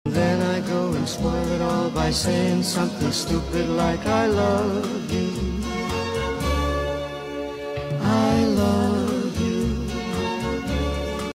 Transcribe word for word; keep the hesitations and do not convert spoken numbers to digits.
Then I go and spoil it all by saying something stupid like I love you.